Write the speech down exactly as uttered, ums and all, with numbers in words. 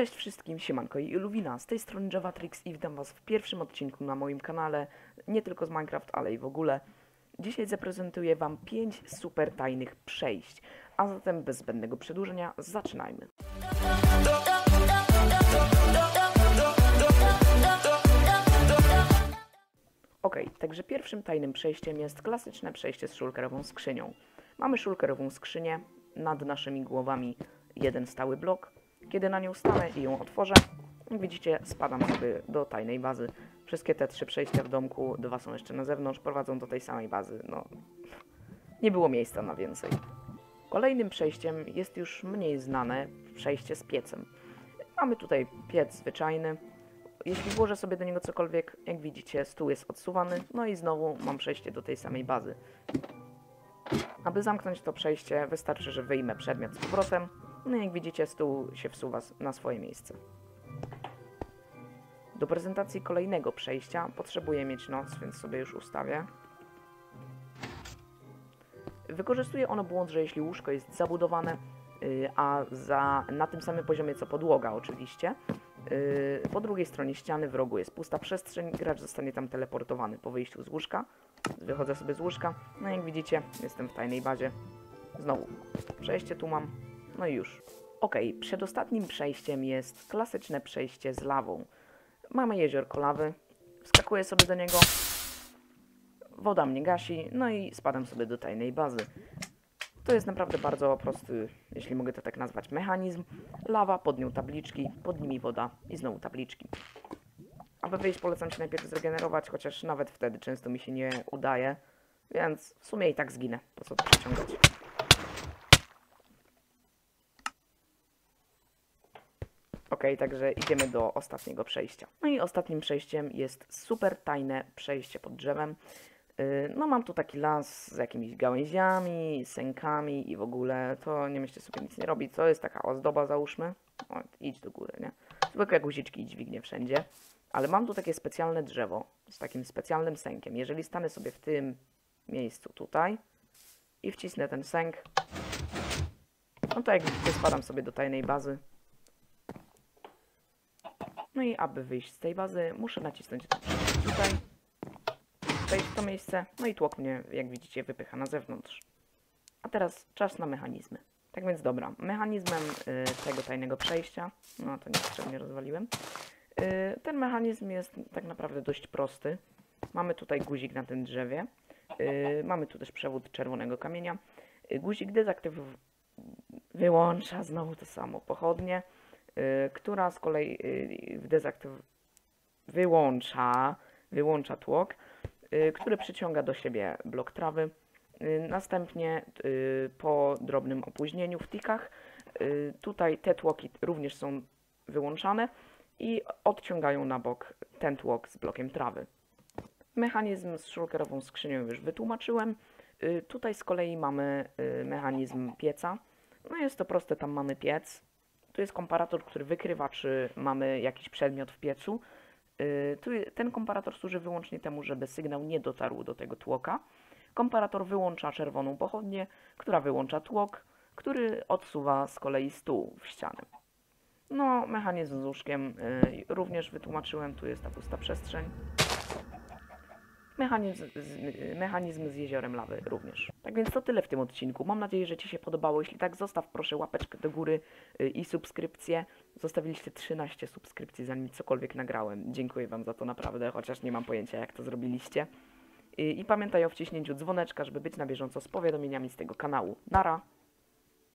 Cześć wszystkim, siemanko i Luwina, z tej strony Javatrix i witam was w pierwszym odcinku na moim kanale, nie tylko z Minecraft, ale i w ogóle. Dzisiaj zaprezentuję wam pięć super tajnych przejść, a zatem bez zbędnego przedłużenia zaczynajmy. Ok, także pierwszym tajnym przejściem jest klasyczne przejście z shulkerową skrzynią. Mamy shulkerową skrzynię, nad naszymi głowami jeden stały blok. Kiedy na nią stanę i ją otworzę, jak widzicie, spadam sobie do tajnej bazy. Wszystkie te trzy przejścia w domku, dwa są jeszcze na zewnątrz, prowadzą do tej samej bazy. No, nie było miejsca na więcej. Kolejnym przejściem jest już mniej znane przejście z piecem. Mamy tutaj piec zwyczajny. Jeśli włożę sobie do niego cokolwiek, jak widzicie, stół jest odsuwany, no i znowu mam przejście do tej samej bazy. Aby zamknąć to przejście, wystarczy, że wyjmę przedmiot z powrotem. No i jak widzicie, stół się wsuwa na swoje miejsce. Do prezentacji kolejnego przejścia potrzebuję mieć noc, więc sobie już ustawię. Wykorzystuje ono błąd, że jeśli łóżko jest zabudowane, yy, a za, na tym samym poziomie co podłoga oczywiście, yy, po drugiej stronie ściany w rogu jest pusta przestrzeń, gracz zostanie tam teleportowany po wyjściu z łóżka. Wychodzę sobie z łóżka, no jak widzicie, jestem w tajnej bazie. Znowu, przejście tu mam. No i już. Ok, przedostatnim przejściem jest klasyczne przejście z lawą. Mamy jeziorko lawy, wskakuję sobie do niego, woda mnie gasi, no i spadam sobie do tajnej bazy. To jest naprawdę bardzo prosty, jeśli mogę to tak nazwać, mechanizm. Lawa, pod nią tabliczki, pod nimi woda i znowu tabliczki. Aby wyjść, polecam się najpierw zregenerować, chociaż nawet wtedy często mi się nie udaje, więc w sumie i tak zginę, po co to przeciągać. Ok, także idziemy do ostatniego przejścia. No i ostatnim przejściem jest super tajne przejście pod drzewem. Yy, no mam tu taki las z jakimiś gałęziami, sękami i w ogóle to nie myślcie sobie nic nie robi. To jest taka ozdoba, załóżmy. O, idź do góry, nie? Zwykłe guziczki i dźwignie wszędzie. Ale mam tu takie specjalne drzewo z takim specjalnym sękiem. Jeżeli stanę sobie w tym miejscu tutaj i wcisnę ten sęk, no to jak widzicie, spadam sobie do tajnej bazy. No i aby wyjść z tej bazy, muszę nacisnąć tutaj, wejść w to miejsce, no i tłok mnie, jak widzicie, wypycha na zewnątrz. A teraz czas na mechanizmy. Tak więc dobra, mechanizmem y, tego tajnego przejścia, no to niepotrzebnie rozwaliłem, y, ten mechanizm jest tak naprawdę dość prosty. Mamy tutaj guzik na tym drzewie, y, mamy tu też przewód czerwonego kamienia. Y, guzik dezaktyw wyłącza znowu to samo, pochodnie, y, która z kolei y, w dezaktyw wyłącza, wyłącza tłok, y, który przyciąga do siebie blok trawy. Y, następnie y, po drobnym opóźnieniu w tikach, y, tutaj te tłoki również są wyłączane i odciągają na bok ten tłok z blokiem trawy. Mechanizm z shulkerową skrzynią już wytłumaczyłem. Y, tutaj z kolei mamy y, mechanizm pieca. No jest to proste, tam mamy piec. Tu jest komparator, który wykrywa, czy mamy jakiś przedmiot w piecu. Yy, tu, ten komparator służy wyłącznie temu, żeby sygnał nie dotarł do tego tłoka. Komparator wyłącza czerwoną pochodnię, która wyłącza tłok, który odsuwa z kolei stół w ścianę. No, mechanizm z łóżkiem yy, również wytłumaczyłem, tu jest ta pusta przestrzeń. Mechanizm z, mechanizm z jeziorem lawy również. Tak więc to tyle w tym odcinku. Mam nadzieję, że Ci się podobało. Jeśli tak, zostaw proszę łapeczkę do góry yy, i subskrypcję. Zostawiliście trzynaście subskrypcji, zanim cokolwiek nagrałem. Dziękuję Wam za to naprawdę, chociaż nie mam pojęcia, jak to zrobiliście. Yy, I pamiętaj o wciśnięciu dzwoneczka, żeby być na bieżąco z powiadomieniami z tego kanału. Nara!